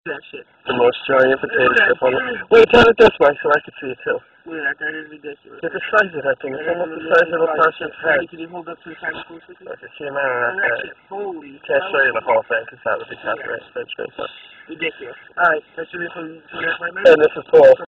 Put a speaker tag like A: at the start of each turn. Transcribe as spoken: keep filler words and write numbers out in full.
A: that shit.
B: The most giant potato chip on it. Wait, turn it this way so I can see it too.
A: Wait, that is ridiculous.
B: Get the size of that thing. It's almost the size of a person's head.
A: Can you hold up to the camera closer?
B: Look, I see a man on that head.
A: Holy.
B: Can't show you the whole thing because that would be copyright infringement.
A: Ridiculous. Alright, that should be from, from that right now.
B: And this is Paul.